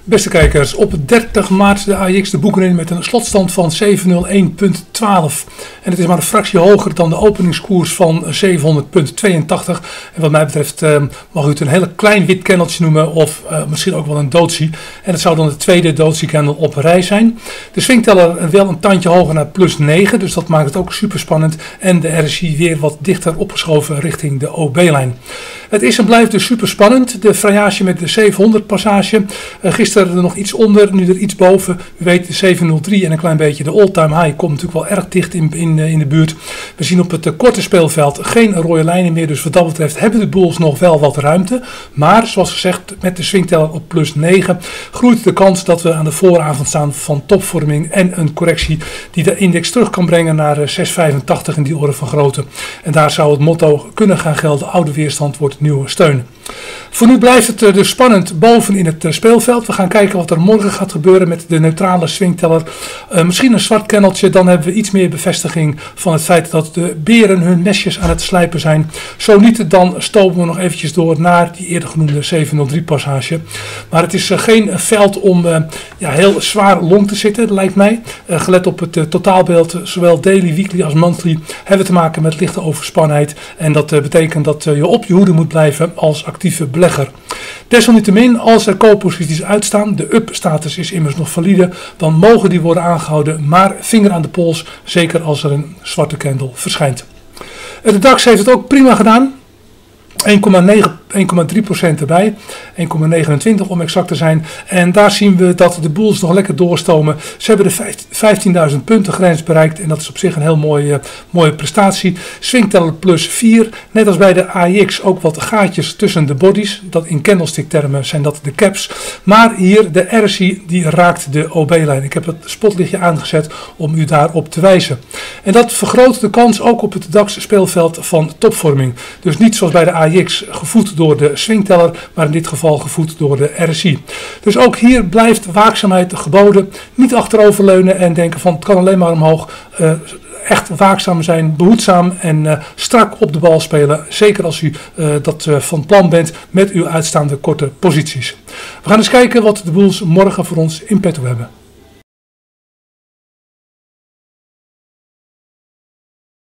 Beste kijkers, op 30 maart de AEX de boeken in met een slotstand van 701,12. En het is maar een fractie hoger dan de openingskoers van 700,82. En wat mij betreft mag u het een hele klein wit candletje noemen of misschien ook wel een doodsie. En het zou dan de tweede doodsie candle op rij zijn. De swingteller wel een tandje hoger naar plus 9, dus dat maakt het ook super spannend. En de RSI weer wat dichter opgeschoven richting de OB-lijn. Het is en blijft dus super spannend. De vrijage met de 700 passage. Gisteren er nog iets onder, nu er iets boven. U weet de 703 en een klein beetje de all-time high komt natuurlijk wel erg dicht in de buurt. We zien op het korte speelveld geen rode lijnen meer. Dus wat dat betreft hebben de bulls nog wel wat ruimte. Maar zoals gezegd met de swingteller op plus 9 groeit de kans dat we aan de vooravond staan van topvorming en een correctie die de index terug kan brengen naar 6,85 in die orde van grootte. En daar zou het motto kunnen gaan gelden: oude weerstand wordt nieuwe steun. Voor nu blijft het dus spannend boven in het speelveld. We gaan kijken wat er morgen gaat gebeuren met de neutrale swingteller. Misschien een zwart candletje, dan hebben we iets meer bevestiging van het feit dat de beren hun nestjes aan het slijpen zijn. Zo niet, dan stomen we nog eventjes door naar die eerder genoemde 703 passage. Maar het is geen veld om heel zwaar long te zitten, lijkt mij. Gelet op het totaalbeeld, zowel daily, weekly als monthly, hebben we te maken met lichte overspannenheid. En dat betekent dat je op je hoede moet blijven als actieve belegger. Desalniettemin, als er koopposities uitstaan, de up-status is immers nog valide, dan mogen die worden aangehouden, maar vinger aan de pols, zeker als er een zwarte candle verschijnt. De DAX heeft het ook prima gedaan. 1,3% erbij, 1,29 om exact te zijn. En daar zien we dat de bulls nog lekker doorstomen. Ze hebben de 15.000 punten grens bereikt en dat is op zich een heel mooie prestatie. Swingteller plus 4, net als bij de AEX ook wat gaatjes tussen de bodies. Dat in candlestick termen zijn dat de caps. Maar hier de RSI die raakt de OB-lijn. Ik heb het spotlichtje aangezet om u daarop te wijzen. En dat vergroot de kans ook op het DAX speelveld van topvorming. Dus niet zoals bij de AEX gevoed door de swingteller, maar in dit geval gevoed door de RSI. Dus ook hier blijft waakzaamheid geboden. Niet achteroverleunen en denken van het kan alleen maar omhoog. Echt waakzaam zijn, behoedzaam en strak op de bal spelen. Zeker als u dat van plan bent met uw uitstaande korte posities. We gaan eens kijken wat de bulls morgen voor ons in petto hebben.